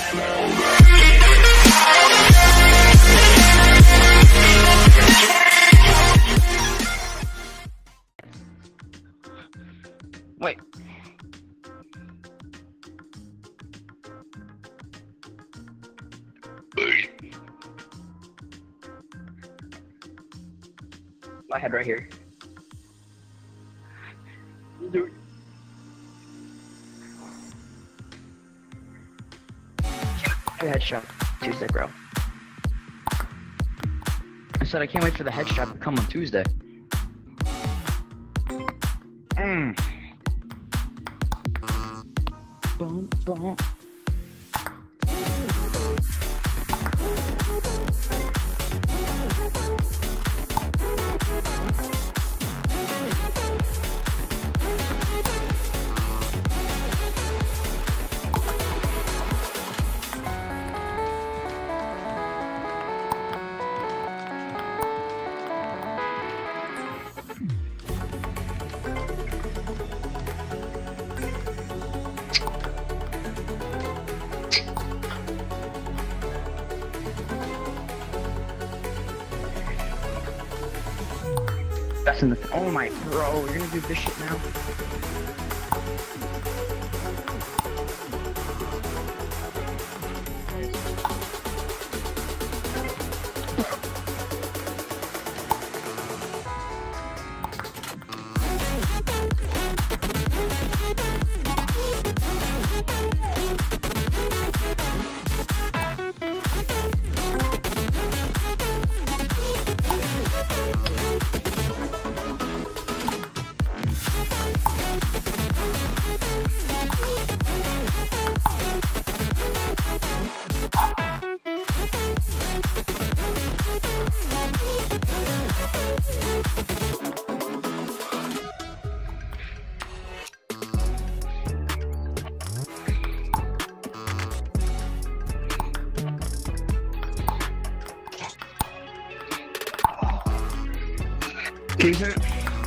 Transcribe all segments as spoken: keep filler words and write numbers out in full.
Wait. My head right here. Headshot Tuesday, bro. I said I can't wait for the headshot to come on Tuesday. Mm. Boom, boom. That's in the. Oh my, bro, you're gonna do this shit now? Can you hear it?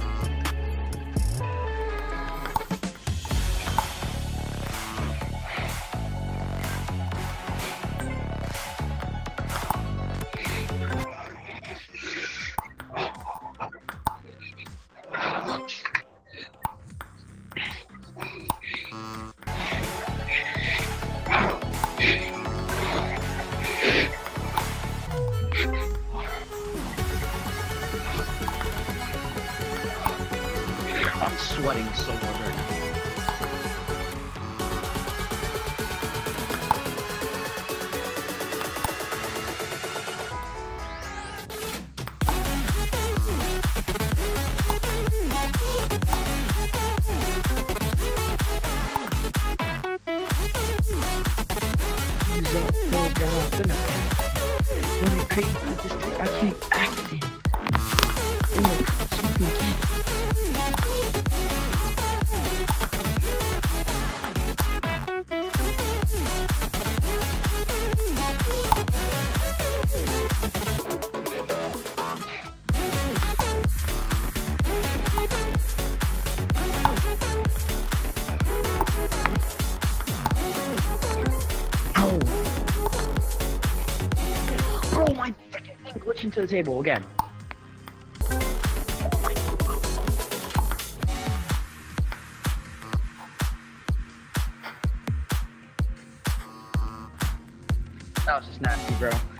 I'm sweating so hard right now. I keep acting. Bro, my freaking thing glitched into the table again. That was just nasty, bro.